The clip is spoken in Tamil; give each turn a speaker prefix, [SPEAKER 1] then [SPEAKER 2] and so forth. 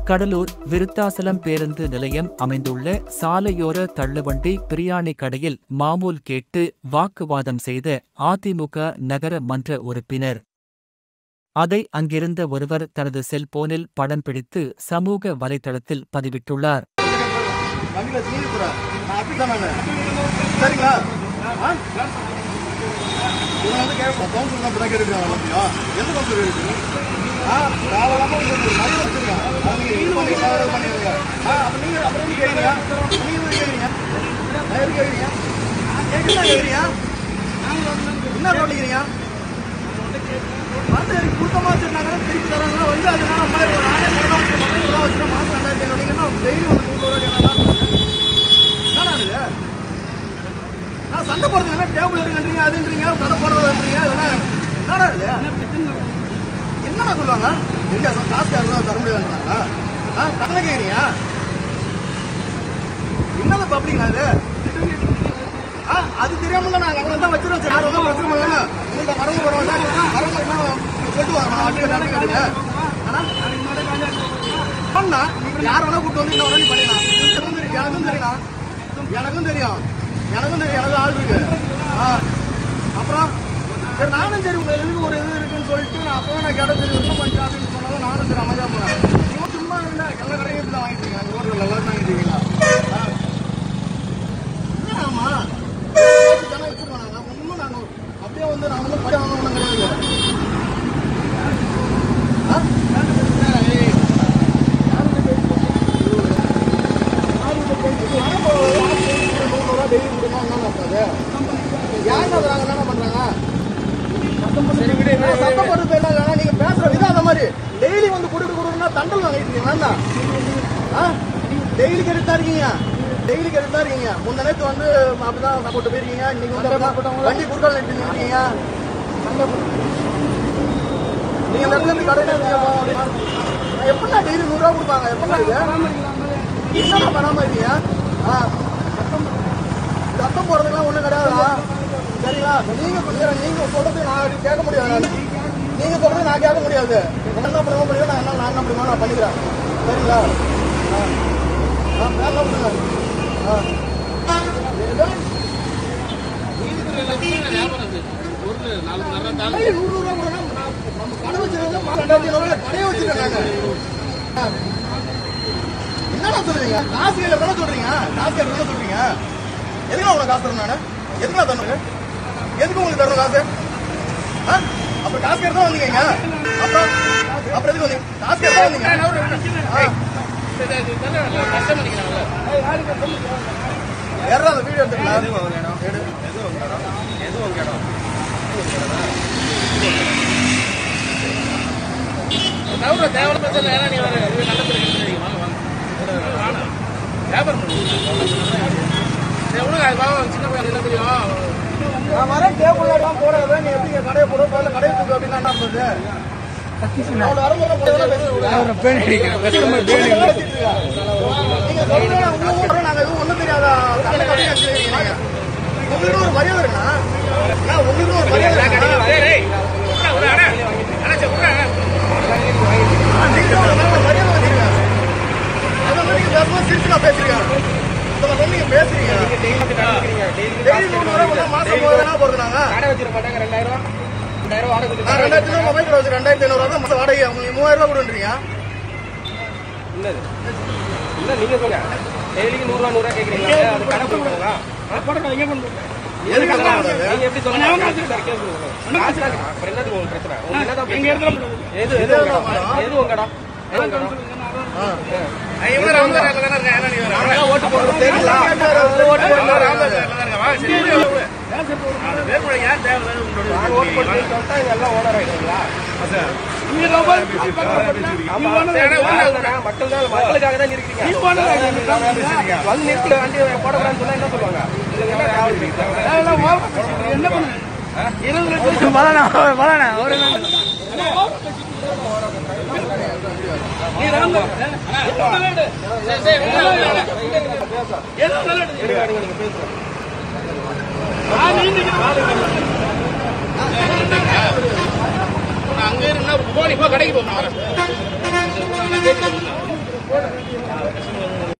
[SPEAKER 1] கடலூர் விருத்தாசலம் பேருந்து நிலையம் அமைந்துள்ள சாலையோர தள்ளுவண்டி பிரியாணி கடையில் மாமூல் கேட்டு வாக்குவாதம் செய்த அதிமுக நகர மன்ற உறுப்பினர். அதை அங்கிருந்த ஒருவர் தனது செல்போனில் படம் பிடித்து சமூக வலைதளத்தில் பதிவிட்டுள்ளார்.
[SPEAKER 2] சண்டை போடுறதுங்க டேபிள் இருக்குன்றீங்க அதுன்றீங்க கடை போடுறதுன்றீங்க என்னடா சொல்லுவாங்க காசு தர முடியாதுங்களா கடனை கேட்குறீங்க என்னது பப்ளிக் அது அது தெரியாம நாங்க அங்கே தான் வச்சிருக்கோம் யாரும் தான் வச்சிருக்கோம் இந்த மரங்க போறோம் சொல்லிட்டு வாங்க ஆனா யார் வேணா கூட்டு வந்து இன்னொரு பண்ணிடலாம். எனக்கும் தெரியும் எனக்கு ஆள் இருக்கு. அப்புறம் சரி நானும் சரி உங்க எதுக்கு ஒரு இது இருக்குன்னு சொல்லிட்டு அப்போ நான் கேட்ட சரி இன்னும் கொஞ்சம் அப்படின்னு சொன்னாலும் நானும் சரி அமைதியா போனேன். சும்மா இல்லை எல்லா கடையும் தான் வாங்கிட்டு இருக்கேன். அந்த ரோடுகள் எல்லாரும் வாங்கிட்டு இருக்கீங்களா? ஆமா வச்சிருக்கோம் நாங்க ஒன்றும் நாங்க அப்படியே வந்து நான் வந்து படி வாங்க ஒன்றும் கிடையாது. நீங்க பேசுற விதம் அந்த மாதிரி டெய்லி வந்து குடுக்குறா தண்டல் வாங்கிட்டு டெய்லி கெடுத்தா இருக்கீங்க. முந்த நேரத்து வந்து அப்படிதான் போட்டு போயிருக்கீங்க. இன்னைக்கு வந்து வண்டி குறுக்கால் நிட்டு இருக்கீங்க. நீங்க இந்த கடை எப்படா டெய்லி 100 ரூபா கொடுப்பாங்க? எப்படா என்னடா பண்ணாம இருக்கீங்க? சத்தம் போடுறதுக்கெல்லாம் ஒண்ணும் கிடையாதுடா. சரிங்களா? நீங்க சொல்றது நான் கேட்க முடியாது. நீங்க சொல்றது நான் கேட்க முடியாது. என்ன பண்ண முடியும்? நான் என்ன பண்ணுவேன் நான் பண்ணிக்கிறேன். சரிங்களா? என்னடா சொல்றீங்க? காசு என்ன சொல்றீங்க? எதுக்கு உனக்கு காசு தரணும்? நானு எதுக்கு நான் தரணும்? எதுக்கு உங்களுக்கு தரணும் காசு? அப்புறம் காசு கேட்டு தான் வந்தீங்க. அப்புறம் எதுக்கு வந்தீங்க? காசு கேட்டு தான் வந்தீங்க. யாரா அந்த வீடியோ எடுத்துக்கலாம்? நான் வரேன் டேபிள் போடாத நீ எப்படி கடையை போட கடையை தூக்கு அப்படின்னு என்ன பண்ணுறது? நாங்க எதுவும் ஒண்ணும் தெரியாதா? உங்களுக்கு ஒரு மரியாதை இருக்குண்ணா. உங்களுக்கு ஒரு மரியாதை சிரிச்சுனா பேசுறீங்க. நீங்க பேசுறீங்க மாசம் போறது நாங்க 2500 மொபைல் வச்சு 2500 தான் மாசம் வாடகை. அவங்க 3000 ரூபாய் கொடுன்றீங்க. இல்ல நீங்க சொல்லுங்க டெய்லிக்கு 100 ரூபா கேக்குறீங்க. அது கடை போடுறீங்களா? போடுறோம். எங்க பண்ணுங்க? எதுக்கு நீங்க எப்படி சொல்லுங்க? அப்புறம் என்னது உங்களுக்கு பிரச்சனை? உங்களுக்கு என்னதான் எங்க இடத்துல எது உங்க இடம்? ஓட்டு போடுறது தெரியல. ஓட்டு போடுறது ஓனர் ஆயிடுங்களா? மக்களுக்காக தான் இருக்கீங்க. வந்து நிறுத்தி வண்டி போடக்கூடாதுன்னு சொன்னா என்ன சொல்லுவாங்க? என்ன பண்ணுங்க? 20 லட்சம் அங்க இருந்தா போனி போ கடைக்கு போகணும். கஸ்டமர்